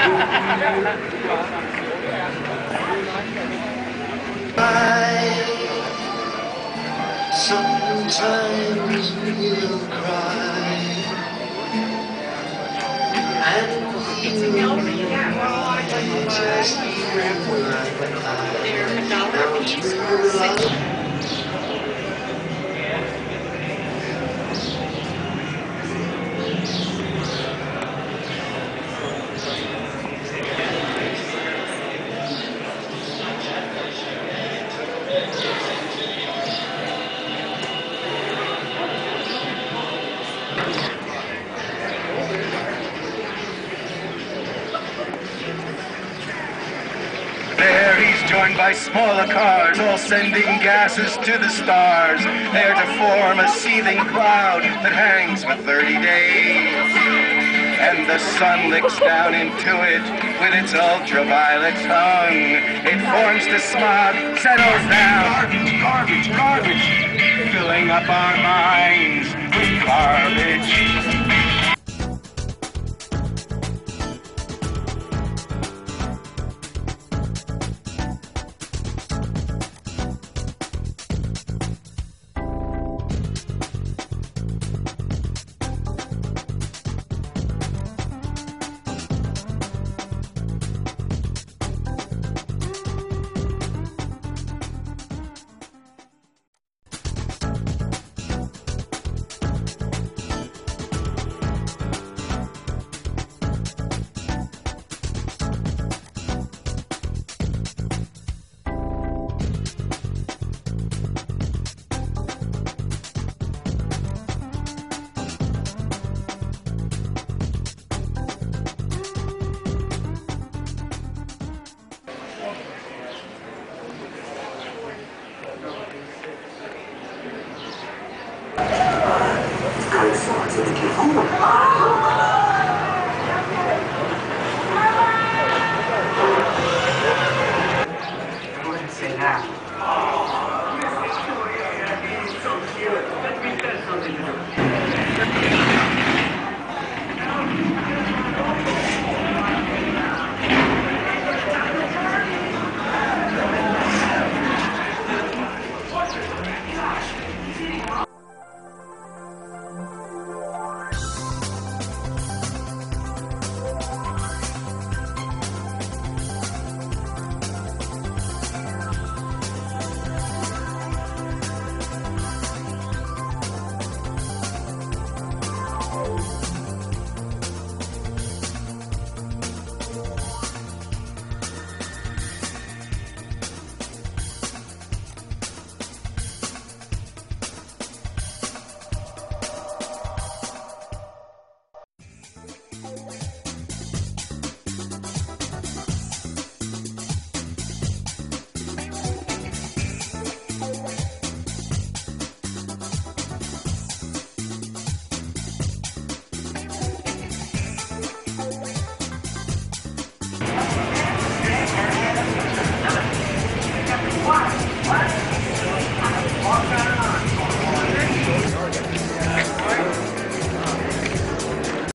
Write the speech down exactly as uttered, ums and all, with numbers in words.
Sometimes we'll cry and feel just There he's joined by smaller cars, all sending gases to the stars, there to form a seething cloud that hangs for thirty days. And the sun licks down into it with its ultraviolet tongue. It forms to smog, settles down. Garbage, garbage, garbage, filling up our minds with garbage.